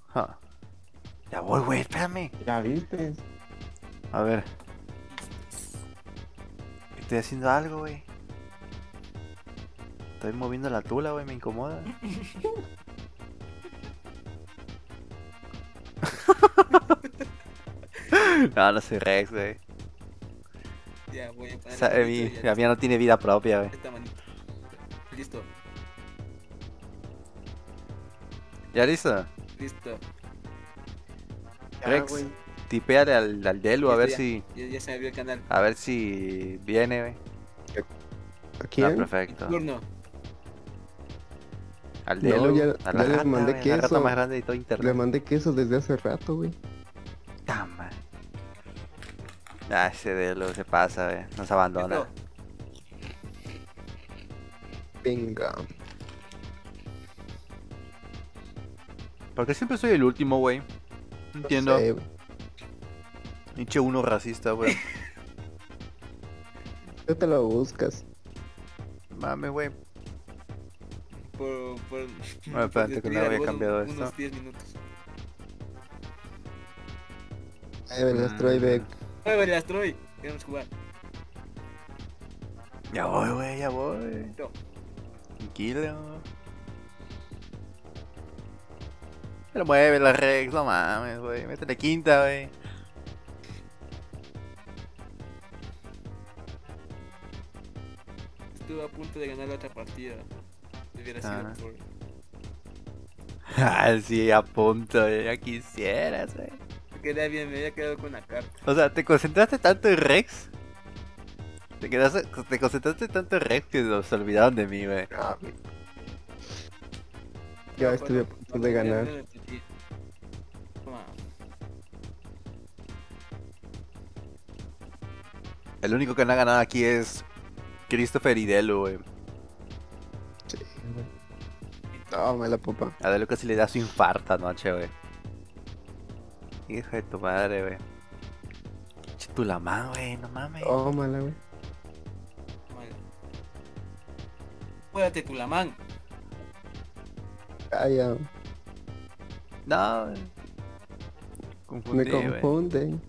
Ja. Ya voy, güey, espérame. Ya viste. A ver. Estoy haciendo algo, güey. Estoy moviendo la tula, güey, me incomoda. No, no soy Rex, güey. Ya voy a poner la manito y ya La mía no tiene vida propia, güey. esta manito. Listo, ¿Ya listo? listo. Ya, Rex, güey. tipéale al Delu a ver Listo, si... ya se me abrió el canal. A ver si viene, güey. ¿A Ah, quién? perfecto. Turno. Al No, Delu, ya a la le rata, mandé güey, la rata queso. más grande de todo Le internet. mandé queso desde hace rato, güey. Tama. Ah, ese Delu se pasa, güey. Nos abandona. Listo. Venga. ¿Por qué siempre soy el último, güey? No entiendo. sé, güey. Pinche uno racista, güey. Tú te lo buscas. Mames, güey. Por Bueno, espérate que no había cambiado esto. unos 10 minutos. El Stroybeck. ¡Muévele, Astroy! Queremos jugar. Ya voy, güey, ya voy. Listo. Tranquilo. Pero mueve la Rex, no mames, güey. Métele quinta, güey. Estuve a punto de ganar la otra partida. Hubiera Ah. sido por... Ah, sí, a punto, güey. Ya quisieras, güey. Quedé bien, me había quedado con la carta. O sea, ¿te concentraste tanto en Rex? Te concentraste tanto en Rex que se olvidaron de mí, güey. Ah, güey. Ya estuve a punto de ganar. Toma. El único que no ha ganado aquí es Christopher y Delu, güey. Sí, güey. Toma la popa. A Delu casi le da su infarto anoche, güey. Hijo de tu madre, güey. Chutulamán, güey, no mames. Tómala, güey. Vale. Muévete, Tulamán. Calla. No, güey. Me Confundí, güey. confunden.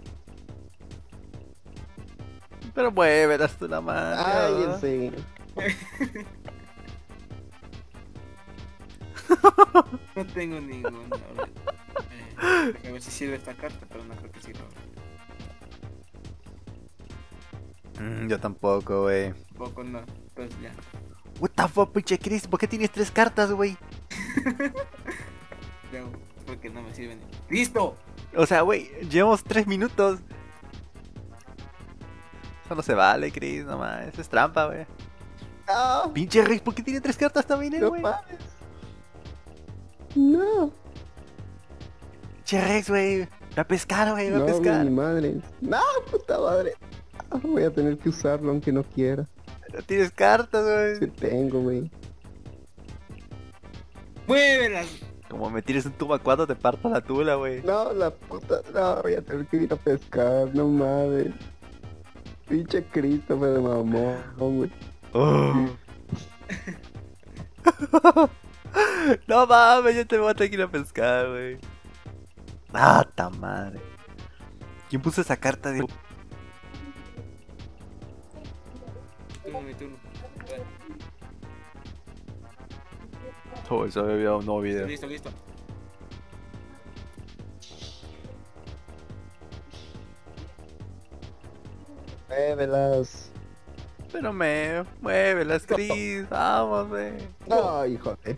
Pero muévelas, Tulamán. Dios. Cállense. No tengo ninguno. A ver si sirve esta carta, pero no creo que sirva. Yo tampoco, güey. Tampoco no. Pues ya. What the fuck, pinche Chris, ¿por qué tienes 3 cartas, güey? Ya, porque no me sirven. ¡Listo! O sea, güey, llevamos 3 minutos. Eso no se vale, Chris, no mames, eso es trampa, güey. No, Pinche Rex, ¿por qué tiene 3 cartas también él, no güey? mames. No. Pinche Rex, güey. Va a pescar, güey, va a No, pescar. mi madre. No, puta madre. Voy a tener que usarlo aunque no quiera. No tienes cartas, Sí güey. tengo, güey. ¡Muévelas! Como me tires un tubo a 4, te parto la tula, güey. No, la puta. No, voy a tener que ir a pescar. No mames. Pinche Cristo, me mamó, güey. Oh. No mames, yo te voy a tener que ir a pescar, güey. Ah, ta madre. ¿Quién puso esa carta de... Mi turno. Bueno, Oh, eso había olvidado un nuevo video. listo, listo. Muévelas. Pero muévelas, Chris. Vamos, güey. No, hijo de.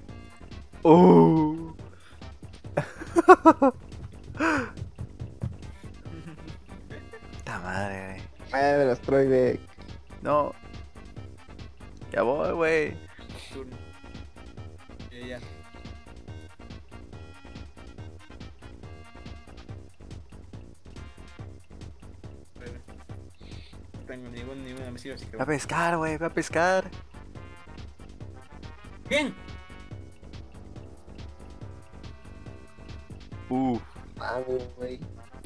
Ta madre, güey. Muévelas, Troybeck. No. Ya voy, güey. Turno. Ya. Bueno, no tengo ninguna me sirve, así que... Va a pescar, güey. Va a pescar. ¡Bien! Mames, güey.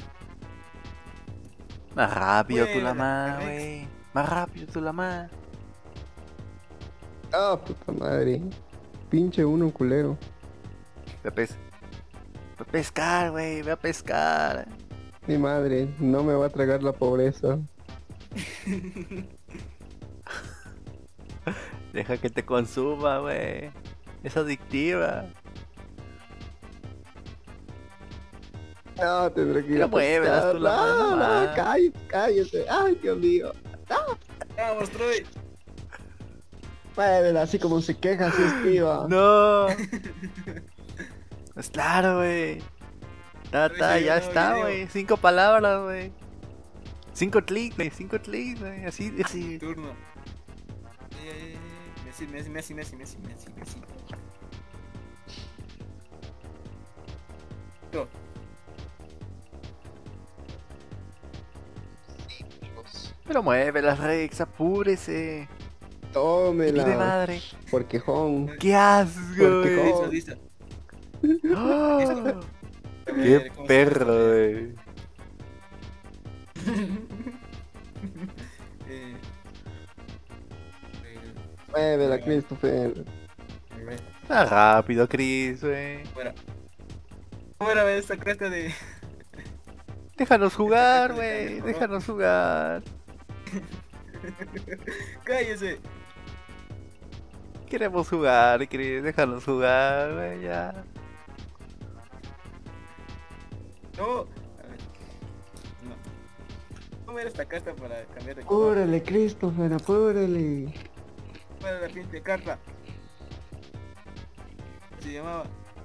Más rápido, tu la Muévela, mano, Rex. güey. Más rápido, tu la mano. Ah, puta madre. Pinche uno culero. Ya pes. Voy a pescar, güey, voy a pescar. Mi madre, no me va a tragar la pobreza. Deja que te consuma, güey. Es adictiva. No, tendré que ir Pero a muévelas pescar. tú la mano, No, man. no, cállate, cállate. Ay, Dios mío. Vamos, Troy. Muévela, así como se queja, así esquiva. No. Es claro, güey. Ya Pero está, ese ya nuevo está, video. güey. 5 palabras, güey. 5 clics, güey. 5 clics, güey. Así, así. Turno. Messi. Go. Pero muévelas, Rex. Apúrese. Mire Tómela. madre. Porquejón. ¡Qué asco, Porque güey! como- Listo. ¡Ah! A ¡Qué ver, ¿cómo se perro, llama? güey! Eh, Muévela, Christopher. Está rápido, Chris, güey. Fuera. Fuera de esta cresta de. Déjanos jugar, güey. Déjanos jugar. Cállese. Queremos jugar, Chris. Déjanos jugar, güey, ya. No. A ver. No. ¿Cómo era esta carta para cambiar de color? Apúrele, Christopher, apúrele. ¿Cuál era la pinche carta? Se llamaba.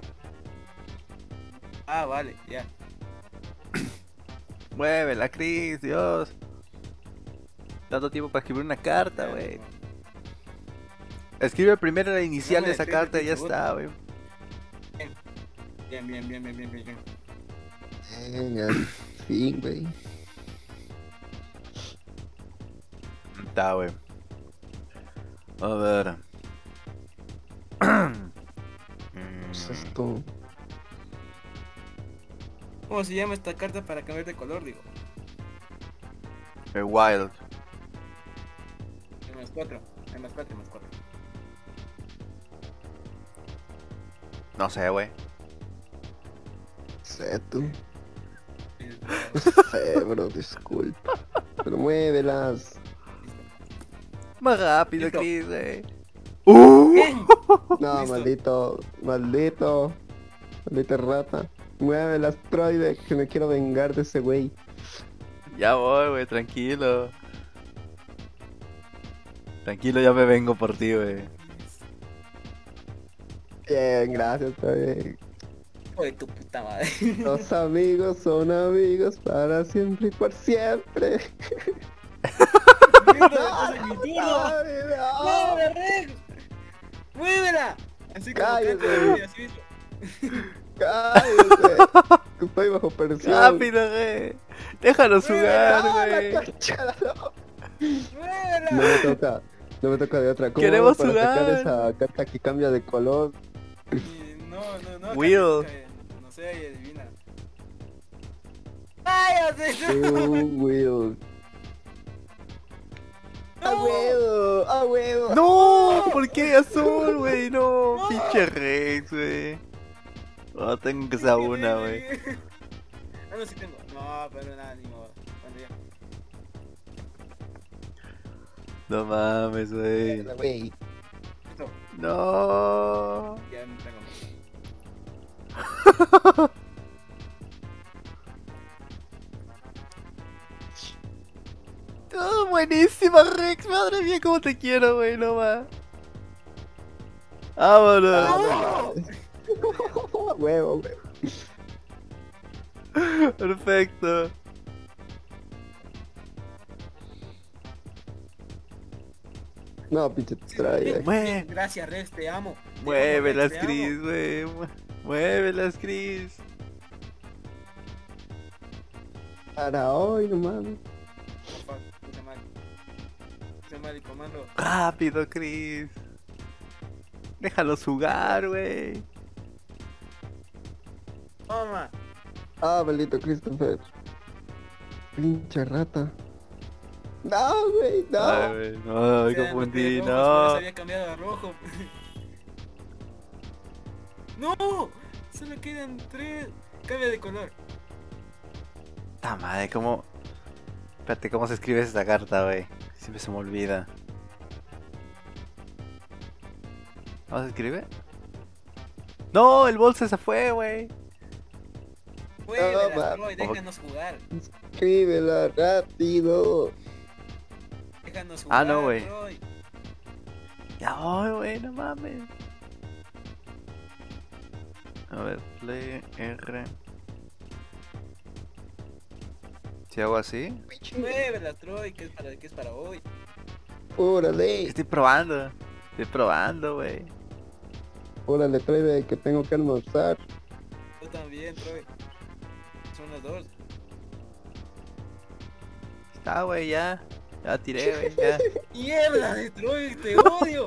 Ah, vale, ya. Muévela, Chris, Dios. Tanto tiempo para escribir una carta, güey. Escribe primero la inicial No me de esa depende, carta y ya por está, güey. Bien. Venga, fin, güey. Está, güey. A ver. ¿Qué es esto? ¿Cómo se llama esta carta para cambiar de color? Digo. Wild. M+4. No sé, güey. Sé tú. No sé, bro, disculpa. Pero muévelas. Más rápido, Listo. Chris, güey. No, Listo. maldita rata. Muévelas, Troide, que me quiero vengar de ese güey. Ya voy, güey, tranquilo. Tranquilo, ya me vengo por ti, güey. Bien, gracias, Troide. Hijo de tu puta madre. Los amigos son amigos para siempre y por siempre. Mierda, es mi turno. Ay, no. ¡Muévela, Rex! ¡Muévela! Así como Cállate. canta, así mismo. Cállate. Que estoy bajo presión. Rápido, güey. Déjanos jugar, Ah, la güey. concha, no. ¡Muévela! No me toca de otra. ¿Cómo Queremos hago para sacar jugar. esa carta que cambia de color? No. Will. No sé, ahí adivina. ¡Váyase! Will. ¡A huevo! ¡A huevo! No, ¿por qué azul, güey? No, pinche Rex, güey. No, tengo que ser una, güey. Ah, no, sí tengo. No, pero nada, ni modo. Bueno, ya. No mames, güey. Güey. Listo. No. Ya no tengo más. Oh, buenísima, Rex. Madre mía, cómo te quiero, güey. No va. Vámonos. ¡A huevo, güey! Perfecto. No, pinche trae. Mue- Gracias, Rex, te amo. Te Muévelas, amo, Rex, te Chris, amo. güey. Muévelas, Chris. Para hoy, no mames. Fuck, puse mal. Puse mal el comando. Rápido, Chris. Déjalos jugar, güey. Toma. Ah, maldito Christopher. Pinche rata. No, güey, Ay, no. güey, no, me O sea, confundí, los rojos, por eso no. había cambiado a rojo. ¡No! solo quedan 3. Cambia de color. Ta madre, ¿cómo? Espérate, ¿cómo se escribe esta carta, güey? Siempre se me olvida. ¿Cómo se escribe? ¡No! ¡El bolso se fue, güey! Muévela, Troy, déjanos jugar. Escríbela rápido. Déjanos jugar, no, güey. Troy. Ya voy, güey, no mames. A ver, play R. Si hago así. Muévela, Troy, que es para hoy. Órale. Estoy probando. Estoy probando, güey. Órale, trae que tengo que almorzar. Yo también, Troy. Son las 2. Está, güey, ya. Ya tiré, güey, ya. ¡Mierda de Troy! ¡Te odio!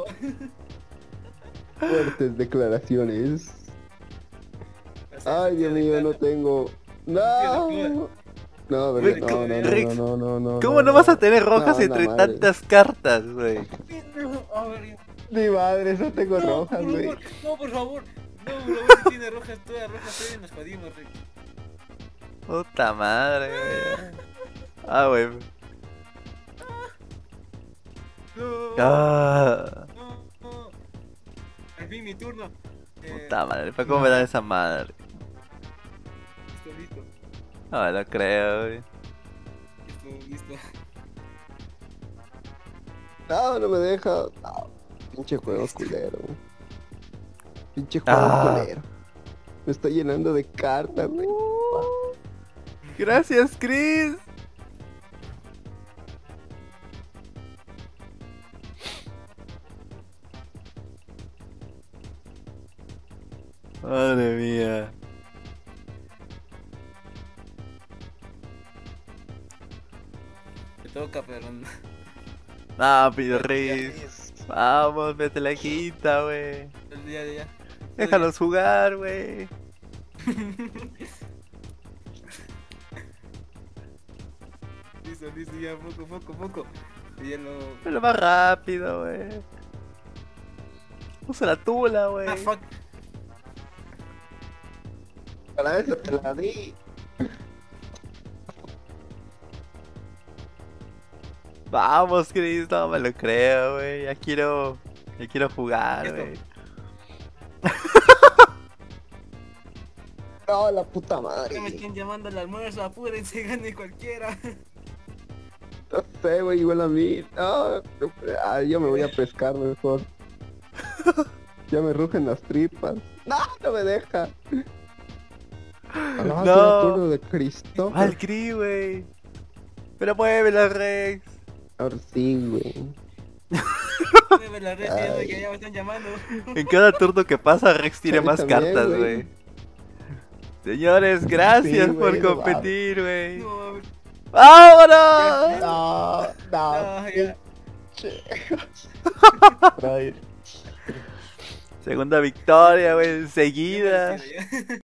Fuertes declaraciones. Ay, Dios mío, no tengo. No. No, Güey, no. ¿Cómo no vas a tener rojas No, entre madre. tantas cartas, güey? A ver, Mi madre, eso tengo no, rojas, por güey. favor, no, por favor. No, bro, si tiene rojas, todas rojas, Troy, nos jodimos, Rick. Puta madre, güey. Ah, güey. No, Ah, no. Al fin mi turno. puta madre, ¿para cómo me dan esa madre? Listo. No me lo creo, güey. Listo. No me deja. No, pinche juego culero. Pinche juego culero. Me está llenando de cartas, güey. Gracias, Chris. Madre mía. Me toca, pero no. Ah, pido Riz. Vamos, vete la quinta, güey. Ya. Déjalos jugar, güey. Listo, ya, poco. Y ya lo... Pero más rápido, güey. Usa la tula, güey. Ah, fuck. Para eso te la di. Vamos, Chris, no me lo creo, güey. Ya quiero jugar, Esto. güey. No, la puta Ya me madre. están llamando al almuerzo, apúrense, gane cualquiera. No sé, güey, igual a mí. No, yo me voy a pescar mejor. Ya me rugen las tripas. No me deja. No. No. De Cristo. Mal Chris, güey. Pero muévela, Rex. Ahora sí, güey. Me la red, que ya me están llamando. En cada turno que pasa, Rex tiene A mí más también, cartas, güey. güey. Señores, gracias Sí, por güey, no competir, güey. No, ¡Vámonos! No. ya. Trae. Segunda victoria, güey, enseguida. Ya.